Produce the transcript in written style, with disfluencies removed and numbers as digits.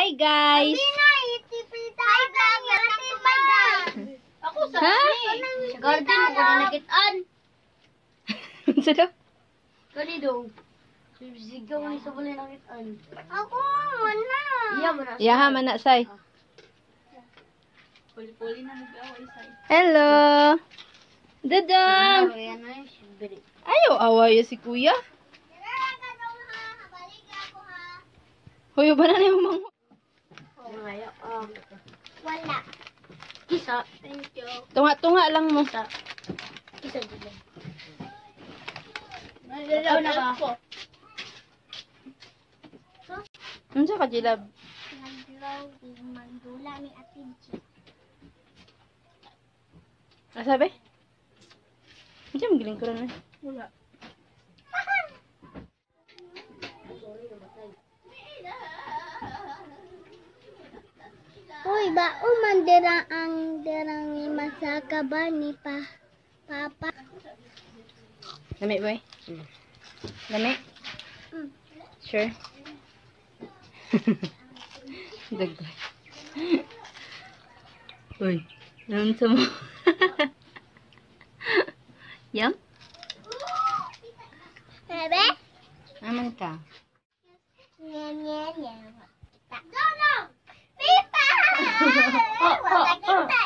Hi guys. Ako sa sa garden ko na nakitaan. Unsa daw? Kani daw. Sigaw ni sa balay nakitaan. Ako, wala. Iya man na. Yaha man na say. Puli-puli na mag-away say. Hello. Dadang. Ayan na yung sibiri. Ayaw away si kuya. Hoy, ba na yung mga... Wala. Isa. Thank you. Tunga-tunga lang mo. Isa. Isa dito. Nalalaw na ba? Unsa ka jilab? Nag-drawing, magdula ni Ate G. Sabi? Unsa magiling ko ron. Wala. Uy, ba man derang ni masaka ba ni Papa? Lami boy? Lami? Sure? Dagdag. Uy, naman sa mo. Yum? Bebe? Aman ka. Nye. No! Pipa! Wala kita